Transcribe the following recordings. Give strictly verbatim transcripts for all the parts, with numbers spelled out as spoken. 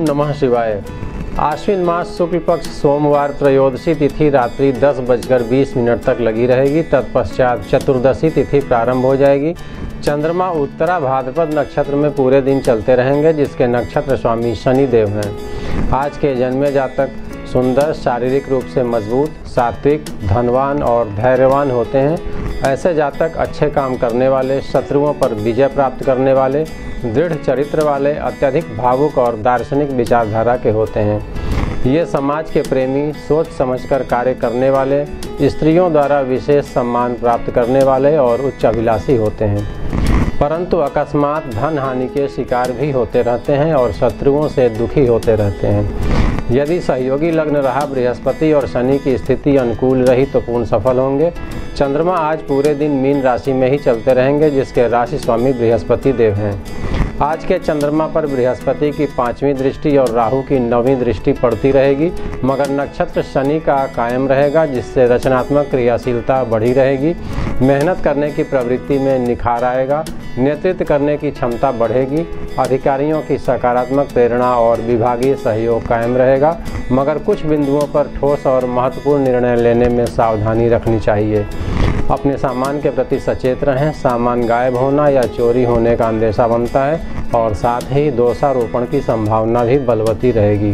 नमः शिवाय। आश्विन मास शुक्ल पक्ष सोमवार त्रयोदशी तिथि रात्रि दस बजकर बीस मिनट तक लगी रहेगी। तत्पश्चात चतुर्दशी तिथि प्रारंभ हो जाएगी। चंद्रमा उत्तरा भाद्रपद नक्षत्र में पूरे दिन चलते रहेंगे, जिसके नक्षत्र स्वामी शनि देव हैं। आज के जन्मे जातक सुंदर, शारीरिक रूप से मजबूत, सात्विक, धनवान और धैर्यवान होते हैं। ऐसे जातक अच्छे काम करने वाले, शत्रुओं पर विजय प्राप्त करने वाले, दृढ़ चरित्र वाले, अत्यधिक भावुक और दार्शनिक विचारधारा के होते हैं। ये समाज के प्रेमी, सोच समझकर कार्य करने वाले, स्त्रियों द्वारा विशेष सम्मान प्राप्त करने वाले और उच्च अभिलाषी होते हैं। परंतु अकस्मात धन हानि के शिकार भी होते रहते हैं और शत्रुओं से दुखी होते रहते हैं। यदि सहयोगी लग्न रहा बृहस्पति और शनि की स्थिति अनुकूल रही तो पूर्ण सफल होंगे। चंद्रमा आज पूरे दिन मीन राशि में ही चलते रहेंगे, जिसके राशि स्वामी बृहस्पति देव हैं। आज के चंद्रमा पर बृहस्पति की पांचवी दृष्टि और राहु की नौवीं दृष्टि पड़ती रहेगी, मगर नक्षत्र शनि का कायम रहेगा, जिससे रचनात्मक क्रियाशीलता बढ़ी रहेगी। मेहनत करने की प्रवृत्ति में निखार आएगा। नेतृत्व करने की क्षमता बढ़ेगी। अधिकारियों की सकारात्मक प्रेरणा और विभागीय सहयोग कायम रहेगा, मगर कुछ बिंदुओं पर ठोस और महत्वपूर्ण निर्णय लेने में सावधानी रखनी चाहिए। अपने सामान के प्रति सचेत रहें। सामान गायब होना या चोरी होने का अंदेशा बनता है और साथ ही दोषारोपण की संभावना भी बलवती रहेगी।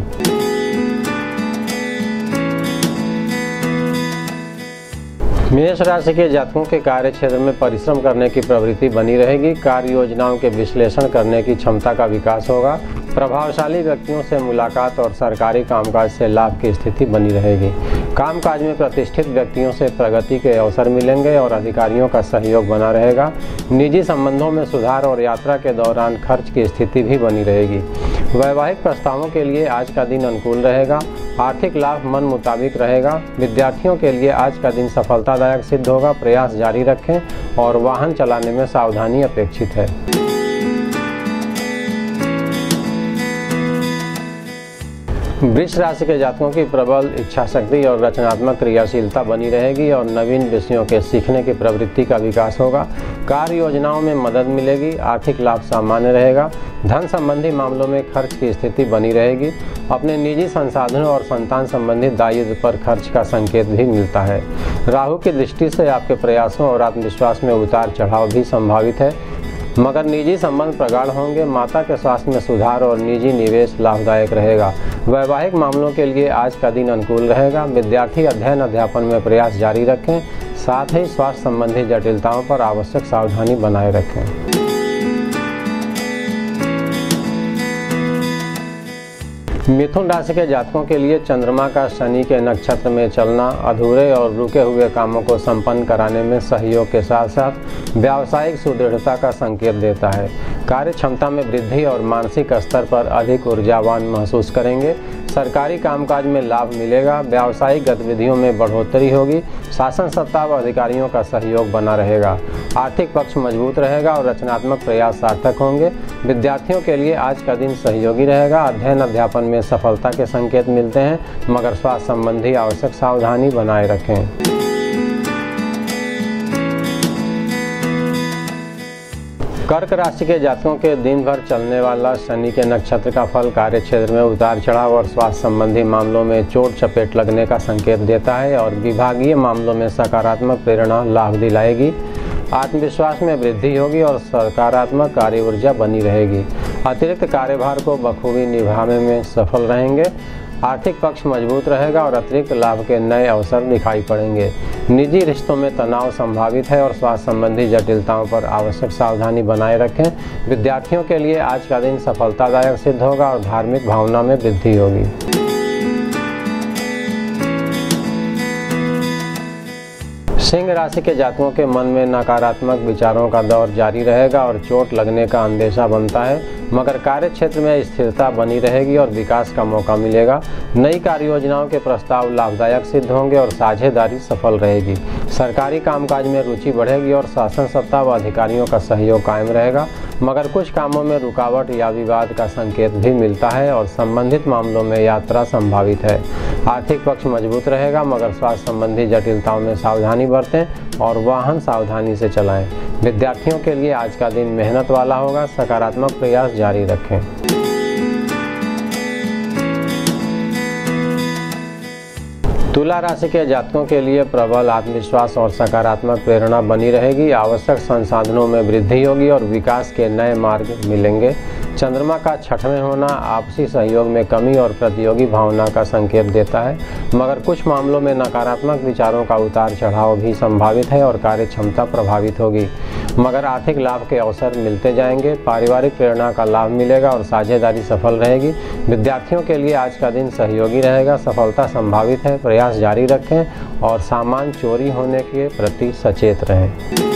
मेष राशि के जातकों के कार्य क्षेत्र में परिश्रम करने की प्रवृत्ति बनी रहेगी। कार्य योजनाओं के विश्लेषण करने की क्षमता का विकास होगा। प्रभावशाली व्यक्तियों से मुलाकात और सरकारी कामकाज से लाभ की स्थिति बनी रहेगी। कामकाज में प्रतिष्ठित व्यक्तियों से प्रगति के अवसर मिलेंगे और अधिकारियों का सहयोग बना रहेगा। निजी संबंधों में सुधार और यात्रा के दौरान खर्च की स्थिति भी बनी रहेगी। वैवाहिक प्रस्तावों के लिए आज का दिन अनुकूल रहेगा। आर्थिक लाभ मन मुताबिक रहेगा। विद्यार्थियों के लिए आज का दिन सफलतादायक सिद्ध होगा। प्रयास जारी रखें और वाहन चलाने में सावधानी अपेक्षित है। वृष राशि के जातकों की प्रबल इच्छा शक्ति और रचनात्मक क्रियाशीलता बनी रहेगी और नवीन विषयों के सीखने की प्रवृत्ति का विकास होगा। कार्य योजनाओं में मदद मिलेगी। आर्थिक लाभ सामान्य रहेगा। धन संबंधी मामलों में खर्च की स्थिति बनी रहेगी। अपने निजी संसाधनों और संतान संबंधी दायित्व पर खर्च का संकेत भी मिलता है। राहु की दृष्टि से आपके प्रयासों और आत्मविश्वास में उतार चढ़ाव भी संभावित है, मगर निजी संबंध प्रगाढ़ होंगे। माता के स्वास्थ्य में सुधार और निजी निवेश लाभदायक रहेगा। वैवाहिक मामलों के लिए आज का दिन अनुकूल रहेगा। विद्यार्थी अध्ययन अध्यापन में प्रयास जारी रखें, साथ ही स्वास्थ्य संबंधी जटिलताओं पर आवश्यक सावधानी बनाए रखें। मिथुन राशि के जातकों के लिए चंद्रमा का शनि के नक्षत्र में चलना अधूरे और रुके हुए कामों को संपन्न कराने में सहयोग के साथ साथ व्यावसायिक सुदृढ़ता का संकेत देता है। कार्य क्षमता में वृद्धि और मानसिक स्तर पर अधिक ऊर्जावान महसूस करेंगे। सरकारी कामकाज में लाभ मिलेगा। व्यावसायिक गतिविधियों में बढ़ोतरी होगी। शासन सत्ता व अधिकारियों का सहयोग बना रहेगा। आर्थिक पक्ष मजबूत रहेगा और रचनात्मक प्रयास सार्थक होंगे। विद्यार्थियों के लिए आज का दिन सहयोगी रहेगा। अध्ययन अध्यापन में सफलता के संकेत मिलते हैं, मगर स्वास्थ्य संबंधी आवश्यक सावधानी बनाए रखें। कर्क राशि के जातकों के दिन भर चलने वाला शनि के नक्षत्र का फल कार्य क्षेत्र में उतार चढ़ाव और स्वास्थ्य संबंधी मामलों में चोट चपेट लगने का संकेत देता है और विभागीय मामलों में सकारात्मक प्रेरणा लाभ दिलाएगी। आत्मविश्वास में वृद्धि होगी और सकारात्मक कार्य ऊर्जा बनी रहेगी। अतिरिक्त कार्यभार को बखूबी निभाने में सफल रहेंगे। आर्थिक पक्ष मजबूत रहेगा और अतिरिक्त लाभ के नए अवसर दिखाई पड़ेंगे। निजी रिश्तों में तनाव संभावित है और स्वास्थ्य संबंधी जटिलताओं पर आवश्यक सावधानी बनाए रखें। विद्यार्थियों के लिए आज का दिन सफलतादायक सिद्ध होगा और धार्मिक भावना में वृद्धि होगी। सिंह राशि के जातकों के मन में नकारात्मक विचारों का दौर जारी रहेगा और चोट लगने का अंदेशा बनता है, मगर कार्य क्षेत्र में स्थिरता बनी रहेगी और विकास का मौका मिलेगा। नई कार्य योजनाओं के प्रस्ताव लाभदायक सिद्ध होंगे और साझेदारी सफल रहेगी। सरकारी कामकाज में रुचि बढ़ेगी और शासन सत्ता व अधिकारियों का सहयोग कायम रहेगा, मगर कुछ कामों में रुकावट या विवाद का संकेत भी मिलता है और संबंधित मामलों में यात्रा संभावित है। आर्थिक पक्ष मजबूत रहेगा, मगर स्वास्थ्य संबंधी जटिलताओं में सावधानी बरतें और वाहन सावधानी से चलाएं। विद्यार्थियों के लिए आज का दिन मेहनत वाला होगा। सकारात्मक प्रयास जारी रखें। तुला राशि के जातकों के लिए प्रबल आत्मविश्वास और सकारात्मक प्रेरणा बनी रहेगी। आवश्यक संसाधनों में वृद्धि होगी और विकास के नए मार्ग मिलेंगे। चंद्रमा का छठवें होना आपसी सहयोग में कमी और प्रतियोगी भावना का संकेत देता है, मगर कुछ मामलों में नकारात्मक विचारों का उतार चढ़ाव भी संभावित है और कार्य क्षमता प्रभावित होगी, मगर आर्थिक लाभ के अवसर मिलते जाएंगे। पारिवारिक प्रेरणा का लाभ मिलेगा और साझेदारी सफल रहेगी। विद्यार्थियों के लिए आज का दिन सहयोगी रहेगा। सफलता संभावित है। प्रयास जारी रखें और सामान चोरी होने के प्रति सचेत रहें।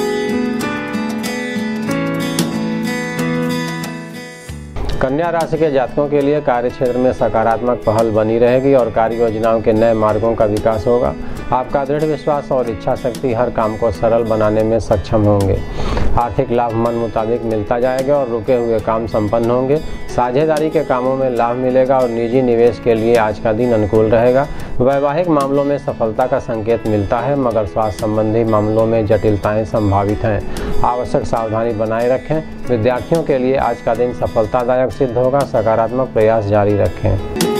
कन्या राशि के जातकों के लिए कार्य क्षेत्र में सकारात्मक पहल बनी रहेगी और कार्य योजनाओं के नए मार्गों का विकास होगा। आपका दृढ़ विश्वास और इच्छा शक्ति हर काम को सरल बनाने में सक्षम होंगे। आर्थिक लाभ मन मुताबिक मिलता जाएगा और रुके हुए काम संपन्न होंगे। साझेदारी के कामों में लाभ मिलेगा और निजी निवेश के लिए आज का दिन अनुकूल रहेगा। वैवाहिक मामलों में सफलता का संकेत मिलता है, मगर स्वास्थ्य संबंधी मामलों में जटिलताएं संभावित हैं। आवश्यक सावधानी बनाए रखें। विद्यार्थियों के लिए आज का दिन सफलतादायक सिद्ध होगा। सकारात्मक प्रयास जारी रखें।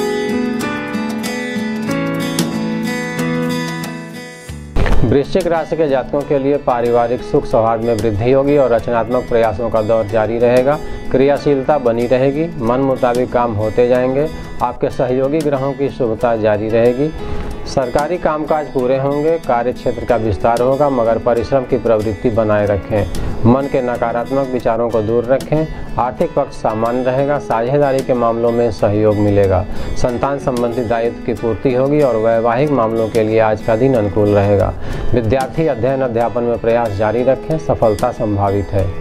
वृश्चिक राशि के जातकों के लिए पारिवारिक सुख सौहार्द में वृद्धि होगी और रचनात्मक प्रयासों का दौर जारी रहेगा। क्रियाशीलता बनी रहेगी। मन मुताबिक काम होते जाएंगे। आपके सहयोगी ग्रहों की शुभता जारी रहेगी। सरकारी कामकाज पूरे होंगे। कार्य क्षेत्र का विस्तार होगा, मगर परिश्रम की प्रवृत्ति बनाए रखें। मन के नकारात्मक विचारों को दूर रखें। आर्थिक पक्ष सामान्य रहेगा। साझेदारी के मामलों में सहयोग मिलेगा। संतान संबंधी दायित्व की पूर्ति होगी और वैवाहिक मामलों के लिए आज का दिन अनुकूल रहेगा। विद्यार्थी अध्ययन अध्यापन में प्रयास जारी रखें। सफलता संभावित है।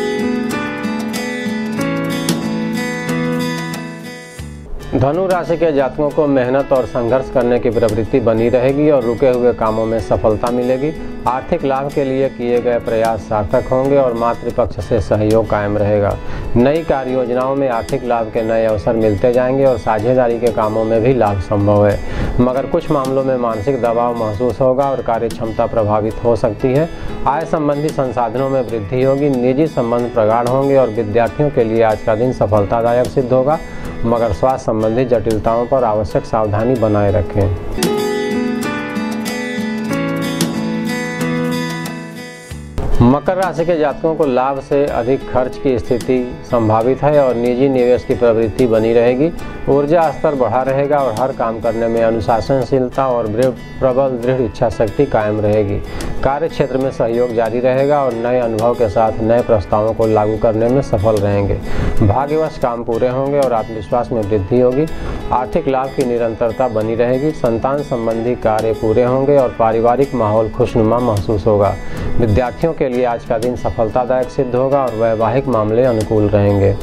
धनु राशि के जातकों को मेहनत और संघर्ष करने की प्रवृत्ति बनी रहेगी और रुके हुए कामों में सफलता मिलेगी। आर्थिक लाभ के लिए किए गए प्रयास सार्थक होंगे और मातृपक्ष से सहयोग कायम रहेगा। नई कार्य योजनाओं में आर्थिक लाभ के नए अवसर मिलते जाएंगे और साझेदारी के कामों में भी लाभ संभव है, मगर कुछ मामलों में मानसिक दबाव महसूस होगा और कार्य क्षमता प्रभावित हो सकती है। आय संबंधी संसाधनों में वृद्धि होगी। निजी संबंध प्रगाढ़ होंगे और विद्यार्थियों के लिए आज का दिन सफलतादायक सिद्ध होगा, मगर स्वास्थ्य संबंधी जटिलताओं पर आवश्यक सावधानी बनाए रखें। मकर राशि के जातकों को लाभ से अधिक खर्च की स्थिति संभावित है और निजी निवेश की प्रवृत्ति बनी रहेगी। ऊर्जा स्तर बढ़ा रहेगा और हर काम करने में अनुशासनशीलता और प्रबल दृढ़ इच्छा शक्ति कायम रहेगी। कार्य क्षेत्र में सहयोग जारी रहेगा और नए अनुभव के साथ नए प्रस्तावों को लागू करने में सफल रहेंगे। भाग्यवश काम पूरे होंगे और आत्मविश्वास में वृद्धि होगी। आर्थिक लाभ की निरंतरता बनी रहेगी। संतान संबंधी कार्य पूरे होंगे और पारिवारिक माहौल खुशनुमा महसूस होगा। विद्यार्थियों के लिए आज का दिन सफलतादायक सिद्ध होगा और वैवाहिक मामले अनुकूल रहेंगे।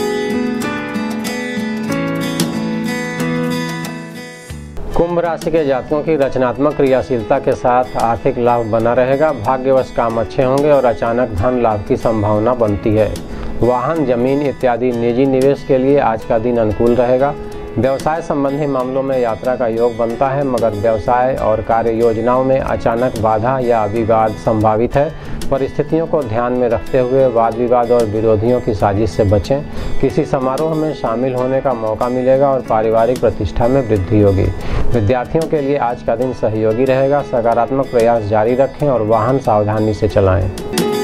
कुंभ राशि के जातकों की रचनात्मक क्रियाशीलता के साथ आर्थिक लाभ बना रहेगा। भाग्यवश काम अच्छे होंगे और अचानक धन लाभ की संभावना बनती है। वाहन, जमीन इत्यादि निजी निवेश के लिए आज का दिन अनुकूल रहेगा। व्यवसाय संबंधी मामलों में यात्रा का योग बनता है, मगर व्यवसाय और कार्य योजनाओं में अचानक बाधा या विवाद संभावित है। परिस्थितियों को ध्यान में रखते हुए वाद विवाद और विरोधियों की साजिश से बचें। किसी समारोह में शामिल होने का मौका मिलेगा और पारिवारिक प्रतिष्ठा में वृद्धि होगी। विद्यार्थियों के लिए आज का दिन सहयोगी रहेगा। सकारात्मक प्रयास जारी रखें और वाहन सावधानी से चलाएं।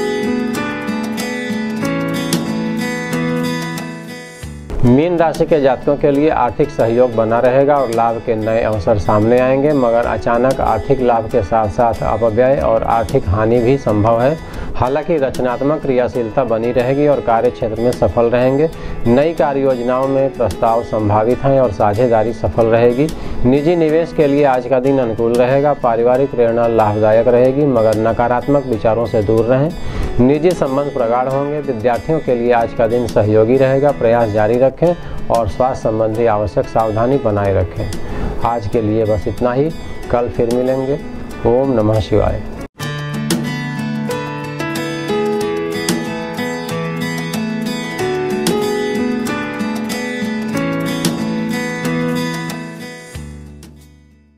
मीन राशि के जातकों के लिए आर्थिक सहयोग बना रहेगा और लाभ के नए अवसर सामने आएंगे, मगर अचानक आर्थिक लाभ के साथ साथ अपव्यय और आर्थिक हानि भी संभव है। हालांकि रचनात्मक क्रियाशीलता बनी रहेगी और कार्य क्षेत्र में सफल रहेंगे। नई कार्य योजनाओं में प्रस्ताव संभावित हैं और साझेदारी सफल रहेगी। निजी निवेश के लिए आज का दिन अनुकूल रहेगा। पारिवारिक प्रेरणा लाभदायक रहेगी, मगर नकारात्मक विचारों से दूर रहें। निजी संबंध प्रगाढ़ होंगे। विद्यार्थियों के लिए आज का दिन सहयोगी रहेगा। प्रयास जारी रखें और स्वास्थ्य संबंधी आवश्यक सावधानी बनाए रखें। आज के लिए बस इतना ही। कल फिर मिलेंगे। ओम नमः शिवाय।